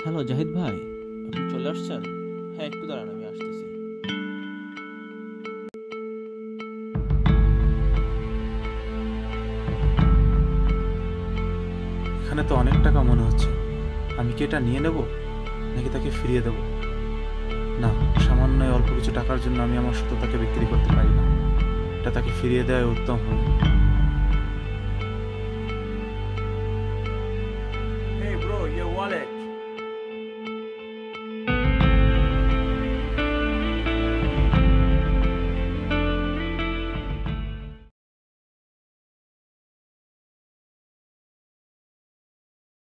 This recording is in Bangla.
হ্যালো জাহিদ ভাই, আপনি চলে আসছেন? হ্যাঁ, একটু দাঁড়ান, আমি আসতেছি। এখানে তো অনেক টাকা মনে হচ্ছে। আমি কি এটা নিয়ে নেব নাকি তাকে ফিরিয়ে দেব? না, সামান্য এই অল্প কিছু টাকার জন্য আমি আমার সততাকে বিক্রি করতে পারি না। এটা তাকে ফিরিয়ে দেওয়াই উত্তম হবে। Hey bro, your wallet.